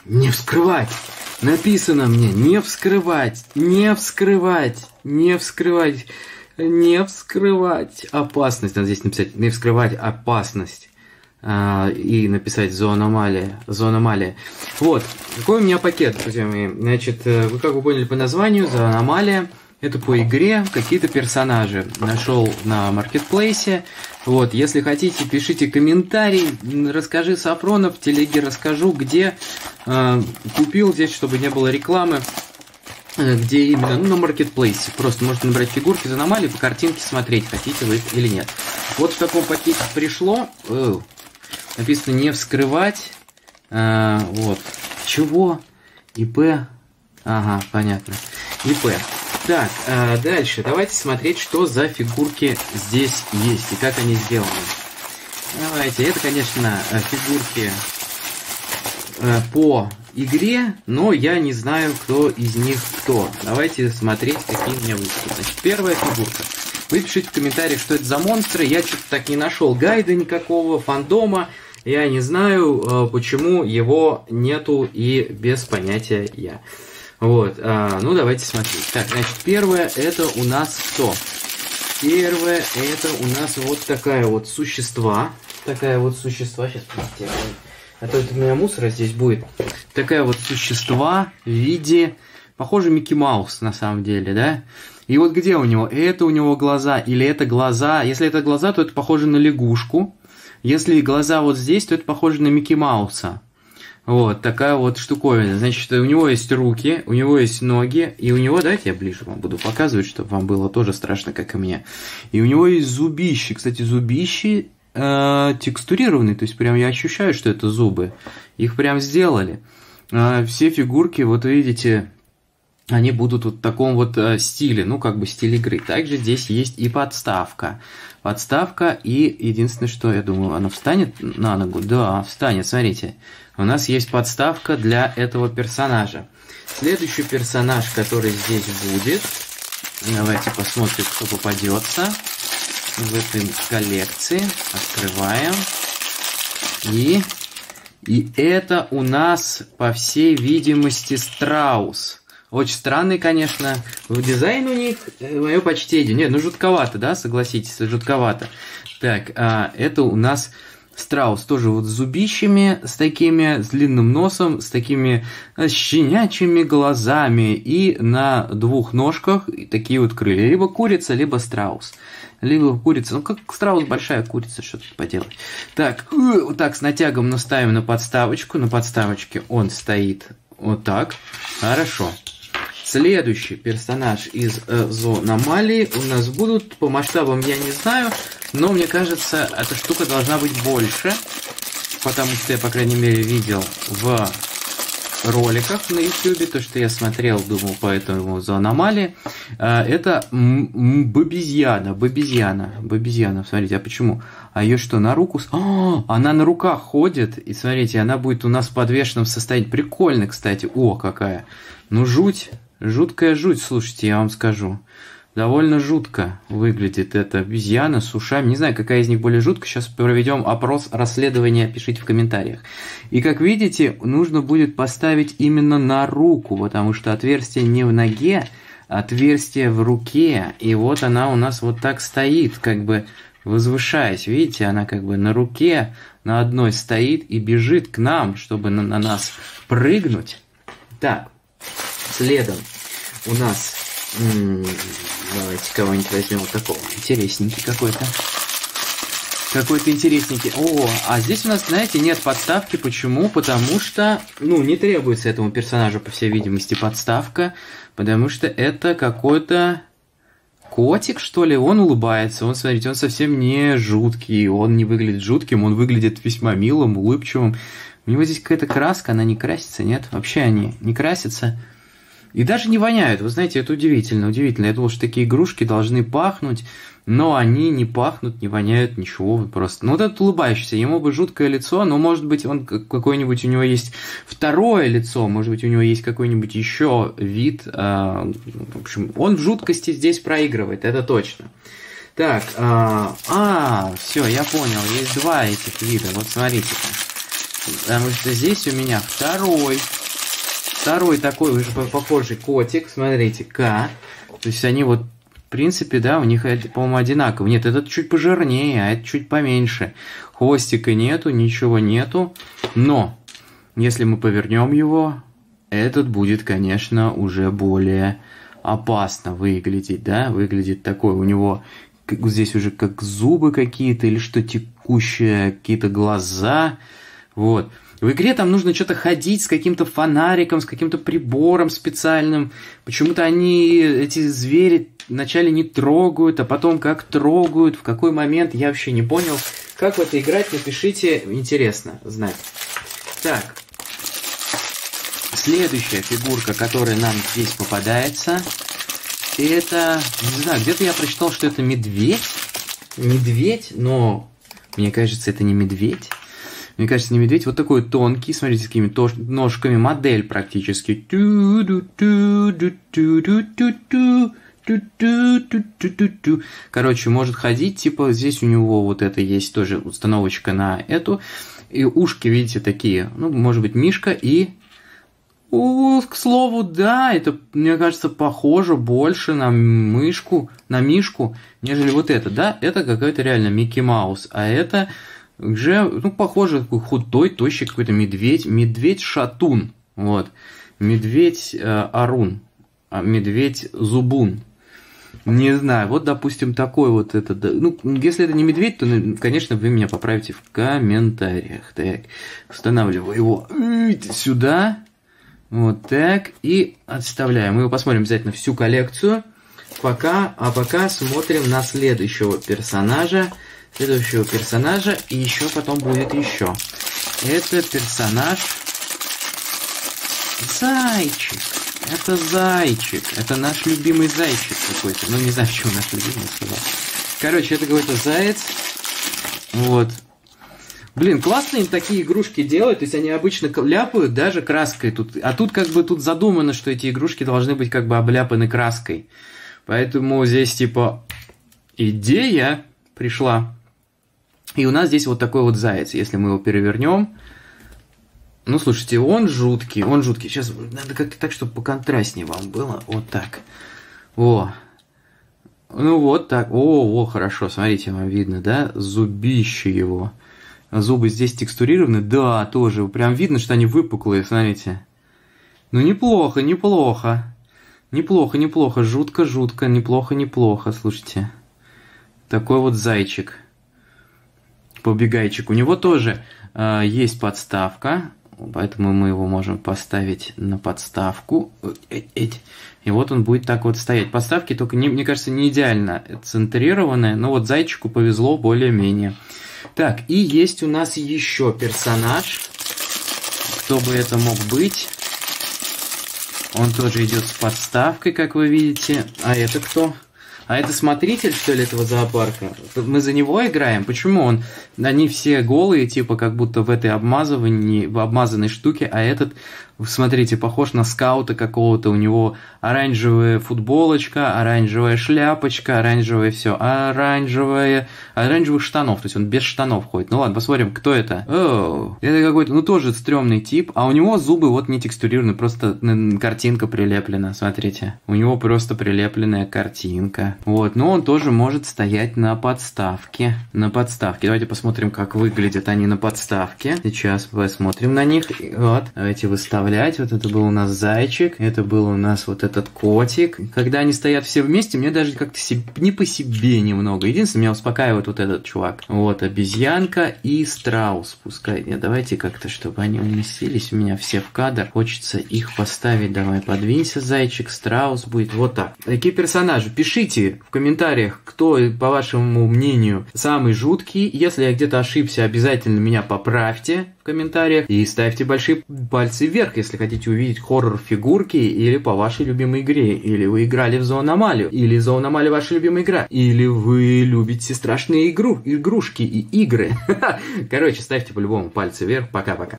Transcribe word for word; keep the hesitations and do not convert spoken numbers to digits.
Не вскрывать! Написано мне, не вскрывать, не вскрывать, не вскрывать, не вскрывать. Опасность, надо здесь написать, не вскрывать опасность. А, и написать зоономалия, зоономалия. Вот, какой у меня пакет, друзья мои. Значит, вы как бы поняли по названию, зоономалия. Это по игре какие-то персонажи. Нашел на маркетплейсе. Вот, если хотите, пишите комментарий. Расскажи, Сафронов, в телеге расскажу, где э, купил здесь, чтобы не было рекламы. Э, где именно, ну, на маркетплейсе. Просто можете набрать фигурки из аномалии, по картинке смотреть, хотите вы или нет. Вот в таком пакете пришло. Э, написано не вскрывать. Э, вот. Чего? ИП. Ага, понятно. ИП. Так, а дальше давайте смотреть, что за фигурки здесь есть и как они сделаны. Давайте, это, конечно, фигурки по игре, но я не знаю, кто из них кто. Давайте смотреть, какие у меня выпуски. Значит, первая фигурка. Вы пишите в комментариях, что это за монстры. Я что-то так не нашел гайда никакого, фандома. Я не знаю, почему его нету и без понятия я. Вот, а, ну давайте смотреть. Так, значит, первое это у нас что? Первое это у нас вот такая вот существа. Такая вот существа. Сейчас, простите, а то это у меня мусора здесь будет. Такая вот существа в виде, похоже, Микки Маус на самом деле, да? И вот где у него? Это у него глаза или это глаза? Если это глаза, то это похоже на лягушку. Если глаза вот здесь, то это похоже на Микки Мауса. Вот, такая вот штуковина. Значит, у него есть руки, у него есть ноги, и у него, давайте я ближе вам буду показывать, чтобы вам было тоже страшно, как и мне. И у него есть зубищи. Кстати, зубищи э, текстурированные, то есть прям я ощущаю, что это зубы. Их прям сделали. Э, все фигурки, вот видите, они будут вот в таком вот э, стиле, ну, как бы стиль игры. Также здесь есть и подставка. Подставка, и единственное, что я думаю, она встанет на ногу? Да, встанет, смотрите. У нас есть подставка для этого персонажа. Следующий персонаж, который здесь будет, давайте посмотрим, кто попадется в этой коллекции. Открываем. И, и это у нас, по всей видимости, страус. Очень странный, конечно. Дизайн у них, мое почтение. Нет, ну жутковато, да, согласитесь, жутковато. Так, а, это у нас страус, тоже вот с зубищами, с такими, с длинным носом, с такими щенячьими глазами и на двух ножках такие вот крылья. Либо курица, либо страус. Либо курица, ну как страус, большая курица, что тут поделать. Так, вот так с натягом наставим на подставочку. На подставочке он стоит вот так. Хорошо. Следующий персонаж из э, зоономалии у нас будут, по масштабам я не знаю, но мне кажется, эта штука должна быть больше, потому что я, по крайней мере, видел в роликах на ютубе, то, что я смотрел, думал, поэтому зоономалии. Э, это бабизьяна, бабизьяна, бабизьяна, смотрите, а почему? А ее что, на руку? О, она на руках ходит, и смотрите, она будет у нас в подвешенном состоянии. Прикольно, кстати, о, какая. Ну, жуть. Жуткая жуть, слушайте, я вам скажу. Довольно жутко выглядит эта обезьяна с ушами. Не знаю, какая из них более жуткая. Сейчас проведем опрос, расследование, пишите в комментариях. И как видите, нужно будет поставить именно на руку, потому что отверстие не в ноге, отверстие в руке. И вот она у нас вот так стоит, как бы возвышаясь. Видите, она как бы на руке на одной стоит и бежит к нам, чтобы на, на нас прыгнуть. Так. Следом у нас, давайте кого-нибудь возьмем вот такого, интересненький какой-то. Какой-то интересненький. О, а здесь у нас, знаете, нет подставки. Почему? Потому что, ну, не требуется этому персонажу, по всей видимости, подставка. Потому что это какой-то котик, что ли. Он улыбается. Он, смотрите, он совсем не жуткий. Он не выглядит жутким. Он выглядит весьма милым, улыбчивым. У него здесь какая-то краска, она не красится, нет? Вообще они не красятся. И даже не воняют. Вы знаете, это удивительно, удивительно. Я думал, что такие игрушки должны пахнуть, но они не пахнут, не воняют, ничего просто. Ну вот этот улыбающийся, ему бы жуткое лицо, но может быть он какой-нибудь, у него есть второе лицо, может быть у него есть какой-нибудь еще вид. Э, в общем, он в жуткости здесь проигрывает, это точно. Так, а, а все, я понял, есть два этих вида, вот смотрите-ка. Потому что здесь у меня второй. Второй такой уже похожий котик. Смотрите, К. То есть они вот, в принципе, да, у них, по-моему, одинаково. Нет, этот чуть пожирнее, а этот чуть поменьше. Хвостика нету, ничего нету. Но, если мы повернем его, этот будет, конечно, уже более опасно выглядеть, да. Выглядит такой, у него здесь уже как зубы какие-то или что текущие, какие-то глаза. Вот. В игре там нужно что-то ходить с каким-то фонариком, с каким-то прибором специальным. Почему-то они, эти звери, вначале не трогают, а потом как трогают, в какой момент, я вообще не понял. Как в это играть, напишите, интересно знать. Так, следующая фигурка, которая нам здесь попадается, это, не знаю, где-то я прочитал, что это медведь. Медведь, но мне кажется, это не медведь. Мне кажется, не медведь, вот такой тонкий, смотрите, с какими ножками, модель практически. Короче, может ходить, типа здесь у него вот это есть тоже установочка на эту. И ушки, видите, такие, ну, может быть, мишка и... О, к слову, да, это, мне кажется, похоже больше на мышку, на мишку, нежели вот это, да? Это какой-то реально Микки Маус, а это... Уже, ну, похоже, такой худой, тощий какой-то медведь. Медведь-шатун. Вот. Медведь-арун. А медведь-зубун. Не знаю. Вот, допустим, такой вот это. Ну, если это не медведь, то, конечно, вы меня поправите в комментариях. Так. Устанавливаю его сюда. Вот так. И отставляем. Мы его посмотрим обязательно всю коллекцию. Пока, а пока смотрим на следующего персонажа. Следующего персонажа, и еще потом будет еще. Это персонаж Зайчик. Это Зайчик. Это наш любимый зайчик какой-то. Ну, не знаю, почему наш любимый сказал. Короче, это какой-то заяц. Вот. Блин, классно им такие игрушки делают. То есть они обычно ляпают даже краской. Тут, а тут как бы тут задумано, что эти игрушки должны быть как бы обляпаны краской. Поэтому здесь типа идея пришла. И у нас здесь вот такой вот заяц, если мы его перевернем. Ну, слушайте, он жуткий, он жуткий. Сейчас надо как-то так, чтобы поконтрастнее вам было. Вот так. О. Ну, вот так. О, о, хорошо, смотрите, вам видно, да? Зубище его. Зубы здесь текстурированы. Да, тоже. Прям видно, что они выпуклые, смотрите. Ну, неплохо, неплохо. Неплохо, неплохо. Жутко, жутко. Неплохо, неплохо. Слушайте. Такой вот зайчик. Побегайчик. У него тоже э, есть подставка, поэтому мы его можем поставить на подставку. И вот он будет так вот стоять. Подставки только, не, мне кажется, не идеально центрированные, но вот зайчику повезло более-менее. Так, и есть у нас еще персонаж. Кто бы это мог быть? Он тоже идет с подставкой, как вы видите. А это кто? А это смотритель, что ли, этого зоопарка? Мы за него играем? Почему он? Они все голые, типа, как будто в этой обмазывании, в обмазанной штуке, а этот, смотрите, похож на скаута какого-то. У него оранжевая футболочка, оранжевая шляпочка, оранжевое все, оранжевое, оранжевых штанов. То есть он без штанов ходит. Ну ладно, посмотрим, кто это. О, это какой-то, ну тоже стрёмный тип. А у него зубы вот не текстурированы, просто картинка прилеплена. Смотрите, у него просто прилепленная картинка. Вот, но он тоже может стоять на подставке. На подставке. Давайте посмотрим, как выглядят они на подставке. Сейчас посмотрим на них. Вот, давайте выставлять. Вот это был у нас зайчик. Это был у нас вот этот котик. Когда они стоят все вместе, мне даже как-то не по себе немного. Единственное, меня успокаивает вот этот чувак. Вот, обезьянка и страус. Пускай. Нет, давайте как-то, чтобы они уместились у меня все в кадр. Хочется их поставить. Давай, подвинься, зайчик. Страус будет вот так. Такие персонажи. Пишите в комментариях, кто, по вашему мнению, самый жуткий. Если я где-то ошибся, обязательно меня поправьте в комментариях. И ставьте большие пальцы вверх, если хотите увидеть хоррор-фигурки или по вашей любимой игре. Или вы играли в Зоономалию. Или Зоономалия ваша любимая игра. Или вы любите страшные игру, игрушки и игры. Короче, ставьте по-любому пальцы вверх. Пока-пока.